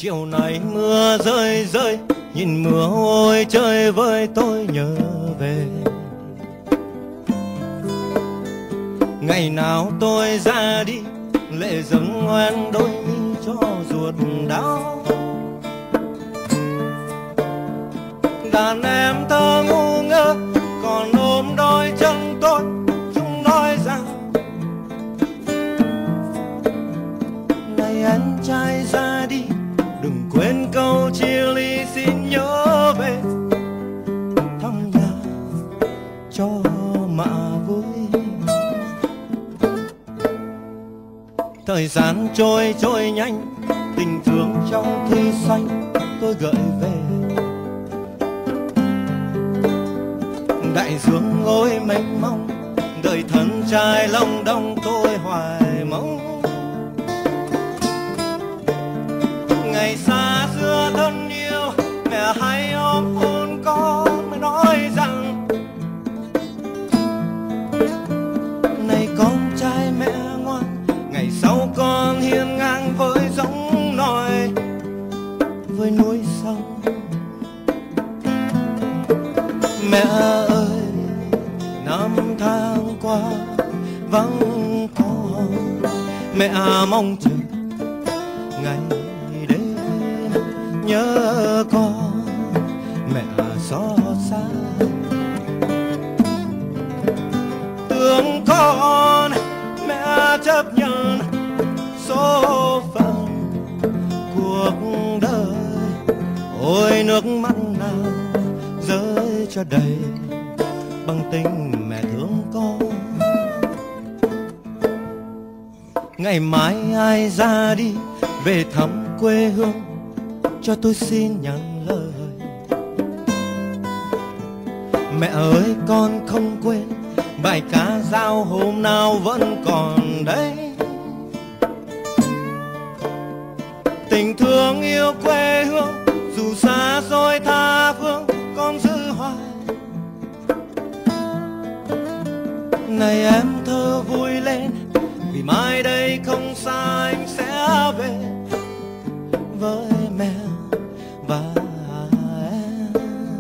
chiều nay mưa rơi rơi, nhìn mưa ôi chơi với tôi nhớ về. Ngày nào tôi ra đi, lệ dâng ngoan đôi mi cho ruột đau. Đàn em thơ ngu ngơ còn ôm đôi chân tôi, chúng nói rằng này anh trai ra đi, đừng quên câu chia ly, xin nhớ về thăm nhà cho mạ vui. Thời gian trôi nhanh, tình thương trong thi xanh tôi gợi về. Đại dương ôi mênh mông, đời thân trai long đong tôi hoài mong. Ngày xa xưa thân yêu, mẹ hay ôm hôn con mới nói rằng này con trai mẹ ngoan, ngày sau con hiên ngang với giống nòi, với núi sông. Mẹ ơi, năm tháng qua vắng con, mẹ mong chờ ngày đến nhớ con, mẹ xót xa thương con, mẹ chấp nhận số phận cuộc đời. Ôi nước mắt nào rơi cho đầy bằng tình mẹ thương con. Ngày mai ai ra đi về thăm quê hương, cho tôi xin nhận lời. Mẹ ơi con không quên bài ca dao hôm nào vẫn còn đây. Tình thương yêu quê hương dù xa xôi tha phương con giữ hoài. Này em thơ vui lên, vì mai đây không xa anh sẽ về với mẹ và em.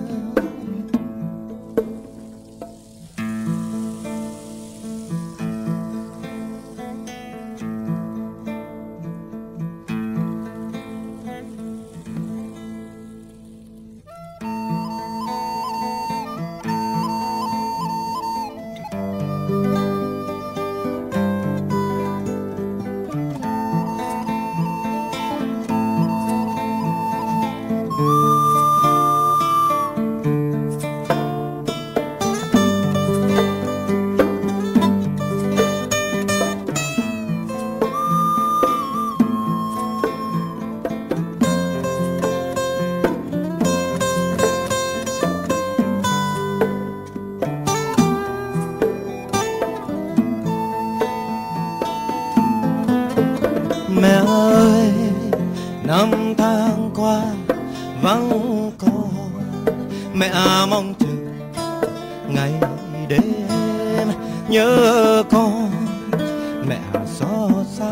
Mẹ ơi, năm tháng qua vắng con, mẹ mong chờ ngày đêm nhớ con, mẹ xót xa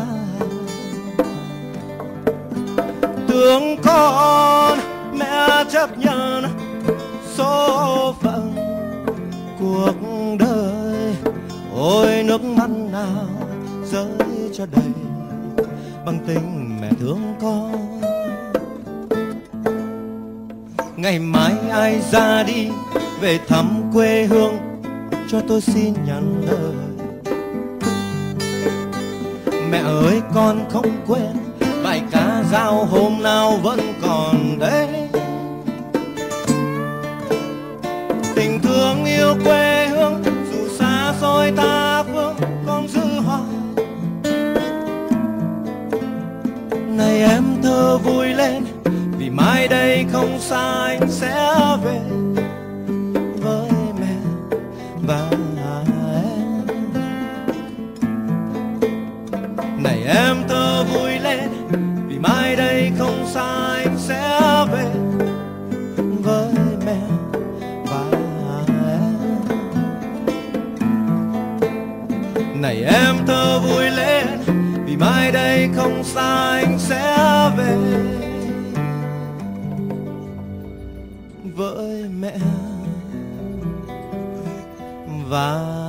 thương con, mẹ chấp nhận số phận cuộc đời. Ôi nước mắt nào rơi cho đầy bằng tình mẹ thương con. Ngày mai ai ra đi về thăm quê hương, cho tôi xin nhận lời. Mẹ ơi con không quên bài ca dao hôm nào vẫn còn đây. Tình thương yêu quê hương dù xa xôi tha phương con giữ hoài. Này em thơ vui lên, vì mai đây không xa anh sẽ về với mẹ và em. Này em thơ vui lên, vì mai đây không xa anh sẽ về với mẹ và em. Này em thơ vui lên, vì mai đây không xa anh sẽ về với mẹ và